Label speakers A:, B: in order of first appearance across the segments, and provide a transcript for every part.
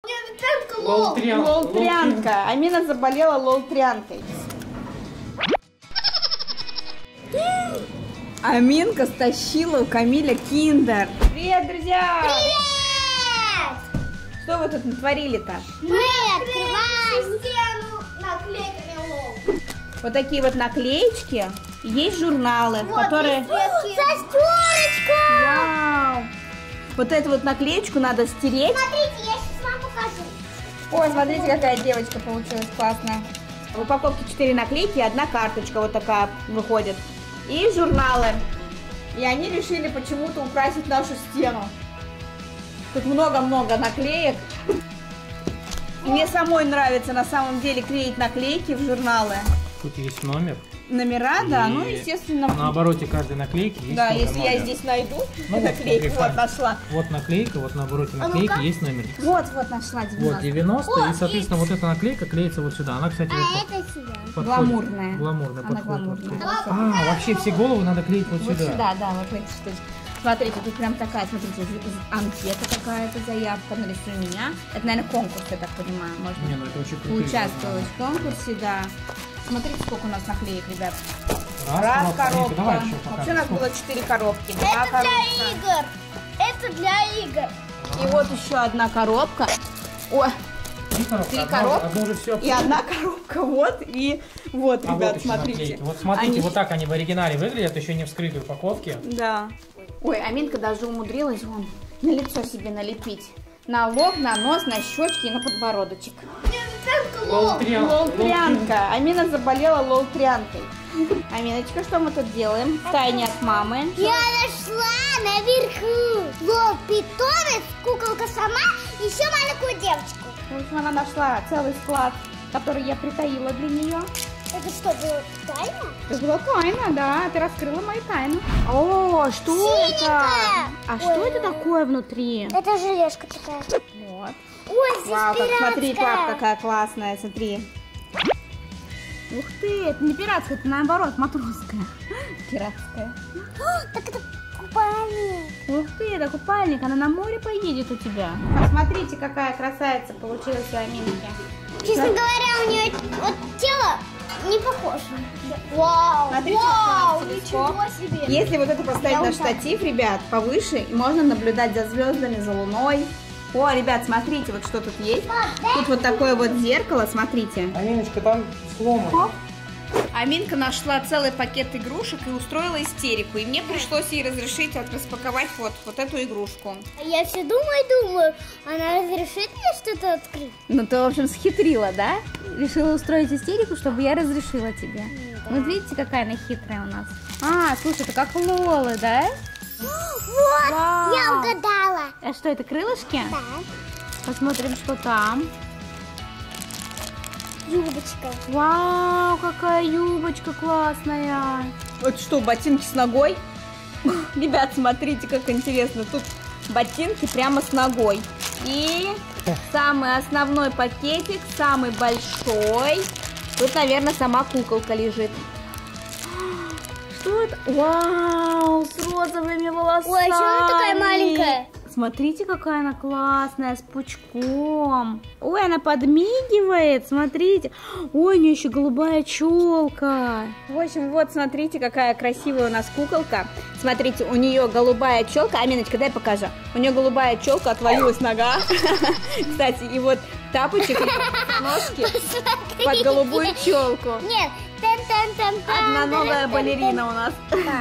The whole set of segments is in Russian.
A: Лол-трянка. Амина заболела лол-трянкой. Аминка стащила у Камиля киндер. Привет, друзья!
B: Привет!
A: Что вы тут натворили-то?
B: Мы открываем стену наклейками лол.
A: Вот такие вот наклеечки. Есть журналы,
B: Вот,
A: которые...
B: Застёрочка!
A: Вау! Вот эту вот наклеечку надо стереть.
B: Смотрите, я сейчас вам покажу.
A: Ой, смотрите, какая девочка получилась классная. В упаковке 4 наклейки и 1 карточка вот такая выходит. И журналы. И они решили почему-то украсить нашу стену. Тут много-много наклеек. Мне самой нравится на самом деле клеить наклейки в журналы.
C: Тут есть номер.
A: Номера, да,
C: И
A: ну естественно.
C: На обороте каждой наклейки есть
A: Да,
C: номер.
A: если я здесь найду
C: Ну,
A: наклейку,
C: вот,
A: вот нашла.
C: Вот наклейка, вот на обороте наклейки есть номер.
A: Вот нашла 90.
C: Вот 90, и, соответственно, вот эта наклейка клеится вот сюда. Она, кстати, вот
B: Это сюда.
C: подходит.
A: Гламурная.
C: Гламурная,
A: Она
C: подходит.
A: гламурная.
C: А, вообще все головы надо клеить вот
A: Вот
C: сюда.
A: сюда, да, вот эти штучки. Смотрите, тут прям такая, смотрите, анкета какая-то, заявка, нарисуй меня. Это, наверное, конкурс, я так понимаю,
C: Не,
A: можно
C: ну это очень круто.
A: участвовать в конкурсе, да. Смотрите, сколько у нас наклеек, ребят.
C: Раз,
A: коробка.
C: Давай еще
A: Вообще у нас было 4 коробки. 2
B: Это
A: коробка.
B: для игр. Это для игр.
A: И вот еще 1 коробка. Ой, 3 коробки.
C: Одну уже все.
A: и 1 коробка, вот, и вот,
C: А
A: ребят,
C: вот еще
A: смотрите.
C: наклейки. Вот смотрите,
A: Они-
C: вот так они в оригинале выглядят, еще не в скрытой упаковке.
A: Да. Ой, Аминка даже умудрилась вон на лицо себе налепить. На лоб, на нос, на щечки и на подбородочек. Лол-трянка. Амина заболела лол-трянкой. Аминочка, что мы тут делаем? Втайне от мамы.
B: Я нашла наверху лол-питомец, куколка сама и еще маленькую девочку.
A: В общем, она нашла целый склад, который я притаила для нее.
B: Это что, было тайна?
A: Это была тайна, да. Ты раскрыла мою тайну. О, что это?
B: Синенькая.
A: А что это такое внутри?
B: Это желешка такая.
A: Вот.
B: Ой, здесь
A: Вау, как, смотри,
B: пиратская.
A: пап, какая классная, смотри. Ух ты, это не пиратская, это наоборот, матросская. Пиратская.
B: О, так это купальник.
A: Ух ты, это купальник, она на море поедет у тебя. Посмотрите, какая красавица получилась у Аминки.
B: Честно говоря, у нее вот тело не похоже. Вау,
A: Смотрите,
B: вау,
A: какой у нас телескоп.
B: ничего себе.
A: Если вот это поставить
B: Я
A: на
B: вот так.
A: штатив, ребят, повыше, и можно наблюдать за звездами, за луной. О, ребят, смотрите, вот что тут есть. Тут вот такое вот зеркало, смотрите.
C: Аминочка, там сломано.
A: Хоп. Аминка нашла целый пакет игрушек и устроила истерику. И мне пришлось ей разрешить распаковать вот эту игрушку.
B: Я все думаю, она разрешит мне что-то открыть?
A: Ну, ты, в общем, схитрила, да? Решила устроить истерику, чтобы я разрешила тебе. Вот видите, какая она хитрая у нас. А, слушай, это как лолы, да?
B: Вот,
A: Вау.
B: я угадала.
A: А что, это крылышки?
B: Да,
A: Посмотрим, что там.
B: юбочка.
A: Вау, какая юбочка классная. Это что, ботинки с ногой? Ребят, смотрите, как интересно. Тут ботинки прямо с ногой. И самый основной пакетик, самый большой. Тут, наверное, сама куколка лежит. Что это? Вау, с розовыми волосами.
B: Ой, а чего она такая маленькая?
A: Смотрите, какая она классная, с пучком. Ой, она подмигивает, смотрите. Ой, у нее еще голубая челка. В общем, вот, смотрите, какая красивая у нас куколка. Смотрите, у нее голубая челка. Аминочка, дай покажу. У нее голубая челка, отвалилась нога. Кстати, и вот тапочек, ножки под голубую челку.
B: Нет,
A: Одноногая балерина у нас.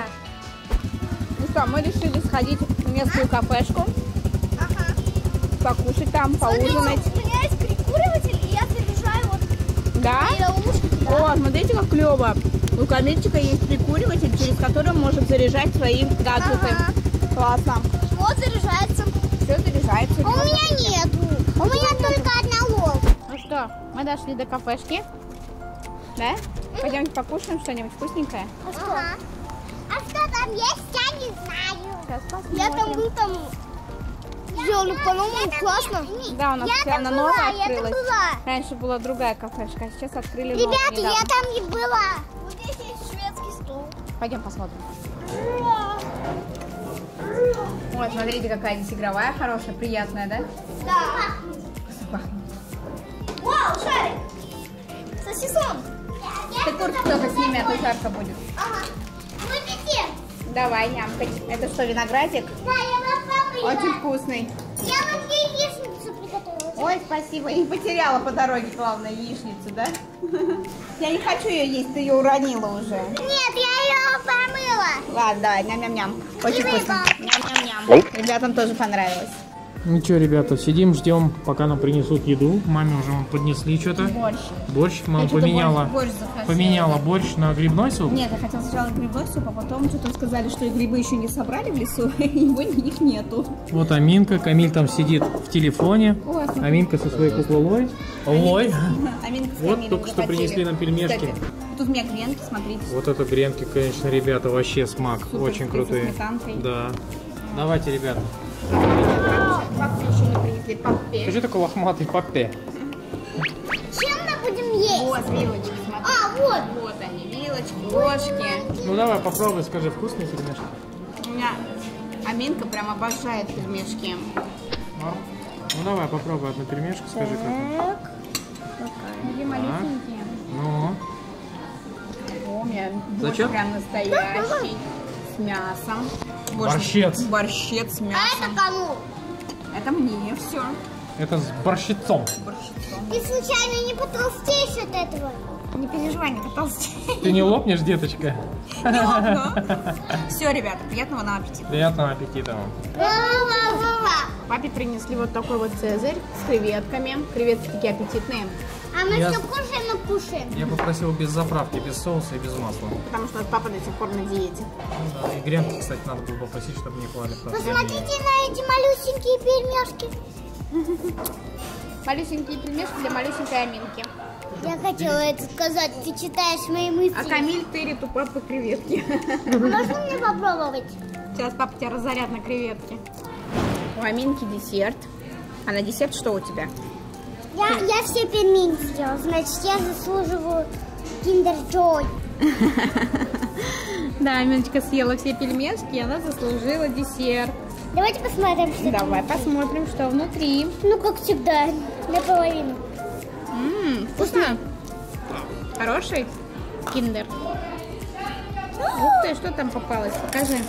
A: Ну что, мы решили сходить в местную кафешку. Покушать там, поужинать.
B: У меня есть прикуриватель, и я заряжаю вот
A: Да?
B: наушники.
A: О, смотрите, как клево. У Камильчика есть прикуриватель, через который он может заряжать свои гаджеты.
B: Ага.
A: Классно.
B: Вот заряжается.
A: Все заряжается.
B: А у меня нету. У меня только одна лол.
A: Ну что, мы дошли до кафешки. Да? Пойдемте покушаем что-нибудь вкусненькое.
B: Ага. А что там есть, я не знаю.
A: Сейчас посмотрим.
B: Я там был там. Сделали по-новому, классно.
A: Да, у нас
B: Я
A: прямо
B: там
A: новая
B: была, я там
A: открылась.
B: была.
A: Раньше была другая кафешка, а сейчас открыли новую.
B: Ребята,
A: недавно.
B: я там не была. Вот здесь есть шведский стол.
A: Пойдем посмотрим. Ой, смотрите, какая здесь игровая хорошая, приятная, да?
B: Да.
A: пахнет.
B: Вау, шарик! Сосисон!
A: Ты куртку только сними, а то жарко будет.
B: Ага. Мы летим.
A: Давай, нямкать. Это что, виноградик?
B: Да, я вам папа.
A: Очень вкусный.
B: Я вам яичницу приготовила.
A: Ой, спасибо. Не потеряла по дороге, главное, яичницу, да? Я не хочу ее есть, ты ее уронила уже.
B: Нет, я ее помыла.
A: Ладно, давай, ням-ням-ням. Очень
B: И
A: вкусно.
B: рыба.
A: Ням-ням-ням. Ребятам тоже понравилось.
C: Ничего, ребята, сидим, ждем, пока нам принесут еду. Маме уже поднесли что-то.
A: Борщ.
C: Борщ мама
A: Я что-то
C: поменяла.
A: борщ захотела.
C: Поменяла борщ на грибной суп.
A: Нет, я хотела сначала грибной суп, а потом что-то сказали, что грибы еще не собрали в лесу, и их нету.
C: Вот Аминка. Камиль там сидит в телефоне.
A: Ой, смотри.
C: Аминка со своей куклой. Лой.
A: Аминка с
C: Вот
A: Камилем
C: только что
A: захотели.
C: принесли нам пельмешки.
A: Кстати, тут у меня гренки, смотрите.
C: Вот это гренки, конечно, ребята, вообще смак.
A: Супер,
C: Очень
A: со
C: крутые.
A: сметанкой.
C: Да. Давайте, ребята.
A: Папе еще не принесли, папе.
C: Скажи такой лохматый папе.
B: Чем мы будем есть?
A: Вот вилочки, смотри.
B: А, вот.
A: Вот они, вилочки, ложки.
C: Ну давай попробуй, скажи, вкусные пельмешки?
A: У меня Аминка прям обожает пельмешки.
C: Ну давай попробуй одну пельмешку, скажи как.
A: Где малюсенькие?
C: Ну.
A: О, у меня борщ
C: Зачем?
A: прям настоящий. С мясом.
C: Борщец.
A: Борщец с
B: А
A: мясом.
B: это кому?
A: Это мне все.
C: Это с борщицом.
B: Ты случайно не потолстеешь от этого?
A: Не переживай, не потолстей.
C: Ты не лопнешь, деточка?
A: Все, ребята, приятного нам аппетита.
C: Приятного аппетита вам.
B: Ва-ва-ва-ва.
A: Папе принесли вот такой вот цезарь с креветками. Креветки такие аппетитные.
B: А мы
C: Я-
B: все кушаем и кушаем.
C: Я попросил без заправки, без соуса и без масла.
A: Потому что папа до сих пор на диете.
C: Ну да, и гренки, кстати, надо было попросить, чтобы не клали. просто.
B: Посмотрите на эти малюсенькие пельмешки.
A: Малюсенькие пельмешки для малюсенькой Аминки.
B: Я хотела это сказать, ты читаешь мои мысли.
A: А Камиль тырит у папы креветки.
B: Можно мне попробовать?
A: Сейчас папа тебя разорят на креветки. У Аминки десерт. А на десерт что у тебя?
B: Я все пельмени сделала, значит, я заслуживаю Kinder Joy.
A: Да, Аминочка съела все пельмешки, и она заслужила десерт.
B: Давайте посмотрим, что
A: Давай
B: там.
A: посмотрим, что внутри.
B: Ну, как всегда, наполовину.
A: Вкусно? Хороший киндер. Ух ты, что там попалось? Покажи.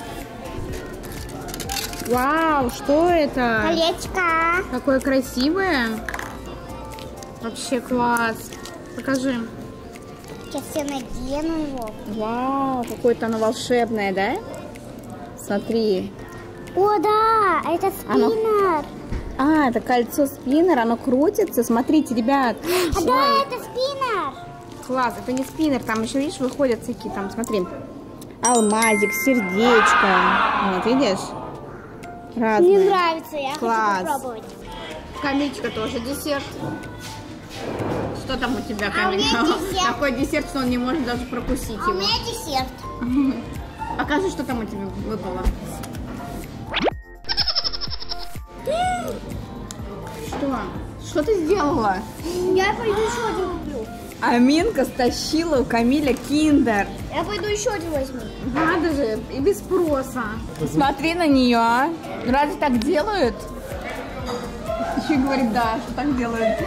A: Вау, что это?
B: Колечко.
A: Какое красивое. Вообще класс. Покажи.
B: Сейчас я надену его.
A: Вау, какое-то оно волшебное, да? Смотри.
B: О, да, это
A: Оно-
B: спиннер.
A: А, это кольцо спиннер, оно крутится. Смотрите, ребят.
B: А, да, это спиннер.
A: Класс, это не спиннер, там еще, видишь, выходят всякие там, смотри. Алмазик, сердечко. Вот, видишь? Разные.
B: Мне нравится, я
A: Класс.
B: хочу попробовать.
A: Камильчика тоже десерт. Что там у тебя,
B: А у
A: Камиль?
B: меня десерт.
A: Такой десерт, что он не может даже прокусить
B: А у
A: его.
B: меня десерт.
A: Покажи, что там у тебя выпало. Что? Что ты сделала?
B: Я пойду еще один куплю.
A: Аминка стащила у Камиля киндер.
B: Я пойду еще один возьму.
A: Надо же, и без спроса. Смотри на нее, а. Разве так делают? Еще говорит, да, что так делают.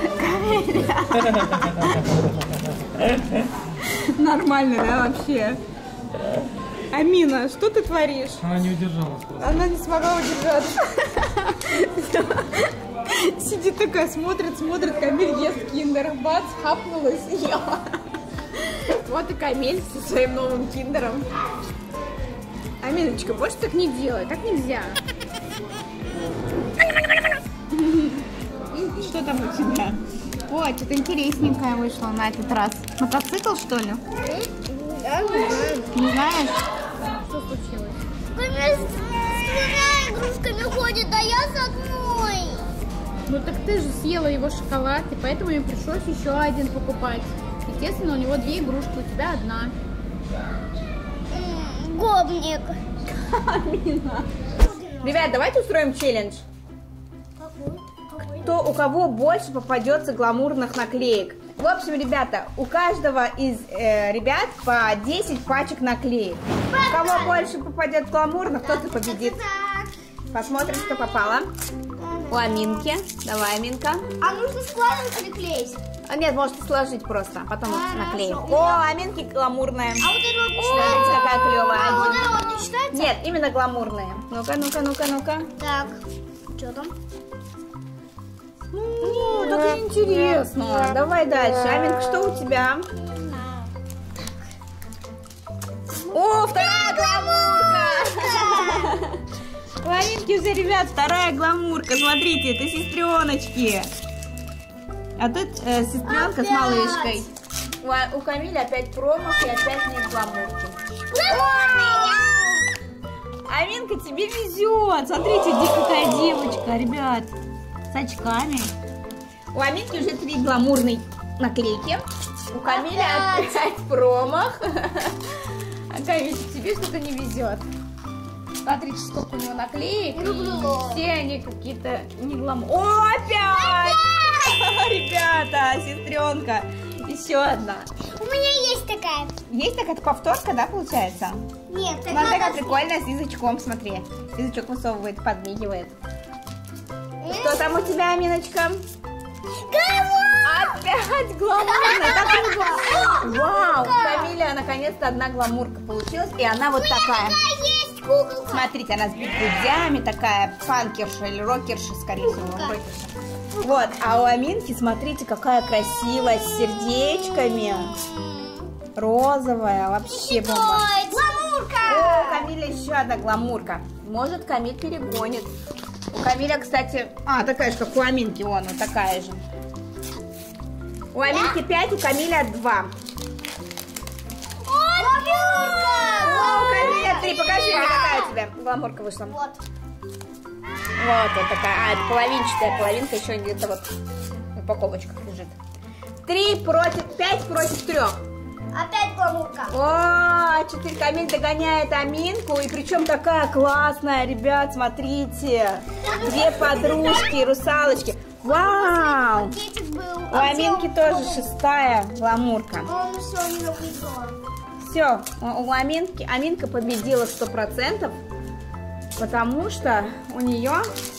A: Нормально, да, вообще? Амина, что ты творишь?
C: Она не удержалась просто.
A: Она не смогла удержаться. Сидит такая, смотрит, Камиль ест киндер. Бац, хапнулась и ела. Вот и Камиль со своим новым киндером. Аминочка, больше так не делай, так нельзя. Что там у тебя? Ой, что-то интересненькое вышло на этот раз. Мотоцикл, что ли?
B: Я не знаю.
A: Не знаешь?
B: Что случилось? Камиль с двумя игрушками ходит, а я с одной.
A: Ну так ты же съела его шоколад, и поэтому ему пришлось еще один покупать. Естественно, у него 2 игрушки, у тебя одна.
B: Гопник.
A: Ребят, давайте устроим челлендж. У кого больше попадется гламурных наклеек. В общем, ребята, у каждого из ребят по 10 пачек наклеек. У кого больше попадет гламурных, тот и победит. Посмотрим, что попало. у Аминки. Давай, Аминка.
B: А нужно складывать или клеить?
A: Нет, можете сложить просто, потом наклеим.
B: Хорошо.
A: О, Аминки гламурная.
B: А вот это вот не
A: Смотрите,
B: считается?
A: какая клевая.
B: А вот это вот не считается?
A: Нет, именно гламурные. Ну-ка, ну-ка, ну-ка, ну-ка.
B: Так, что там?
A: О, так интересно. Давай дальше. Аминка, что у тебя? О, вторая гламурка! У Аминки уже, ребят, вторая гламурка. Смотрите, это сестреночки. А тут сестренка с малышкой. У Камиля опять промах и опять нет гламурки. Аминка, тебе везет. Смотрите, какая девочка, ребят. С очками. У Аминки уже 3 гламурные наклейки. У Камиля опять промах. А Камиль, тебе что-то не везет. Смотрите, сколько у него наклеек. И все они какие-то не гламурные. О, опять! Ребята, сестренка. Еще одна.
B: У меня есть такая.
A: Есть такая повторка, да, получается?
B: Нет,
A: Смотри, как прикольно, с язычком, смотри. Язычок высовывает, подмигивает. Что там у тебя, Аминочка? Опять гламурная. Вау, у Камиля наконец-то одна гламурка получилась. И она вот такая.
B: есть куколка.
A: Смотрите, она с бигудями, такая панкерша или рокерша, скорее всего. Рокерша. Вот, а у Аминки, смотрите, какая красивая, с сердечками. Розовая, вообще бомба.
B: Гламурка.
A: О, у Камиля еще одна гламурка. Может, Камиль перегонит. У Камиля, кстати, такая же, как у Аминки, вон, вот такая же. У Аминки 5, у Камиля 2.
B: Гламурка.
A: У Камиля 3. Покажи мне, какая у тебя гламурка вышла.
B: Вот.
A: Вот такая. Это половинчатая. Половинка еще где-то вот в упаковочках лежит. 5 против 3.
B: Опять гламурка.
A: О, 4. Камиль догоняет Аминку. И причем такая классная, ребят, смотрите. 2 подружки, русалочки. Вау!
B: Пакетик был.
A: У Аминки тоже 6-я гламурка.
B: Он все не выиграл.
A: Все, у Аминка победила 100%, потому что у нее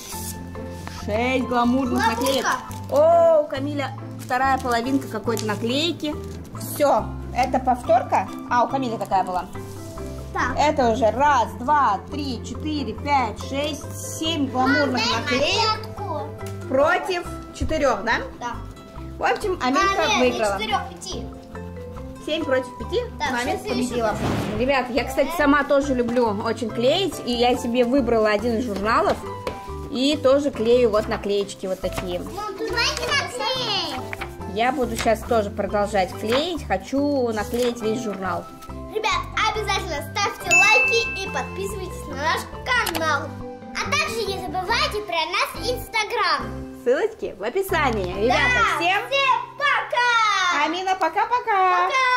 A: 6 гламурных наклеек. О, у Камиля 2 половинка какой-то наклейки. Все, это повторка. У Камиля какая была?
B: Так.
A: Это уже 1, 2, 3, 4, 5, 6, 7 гламурных наклеек против 4, да?
B: Да.
A: В общем, Аминка выиграла.
B: 4, 5.
A: 7 против 5,
B: Да,
A: Аминка
B: сейчас
A: победила. Ребят, я, кстати, сама тоже люблю очень клеить. И я себе выбрала один из журналов. И тоже клею вот наклеечки вот такие.
B: Мам, ты знаешь, наклеить?
A: Я буду сейчас тоже продолжать клеить. Хочу наклеить весь журнал.
B: Ребят, обязательно ставьте лайки и подписывайтесь на наш канал. А также не забывайте про нас Инстаграм.
A: Ссылочки в описании. Ребята,
B: Да,
A: всем
B: пока!
A: Амина, пока-пока!
B: Пока!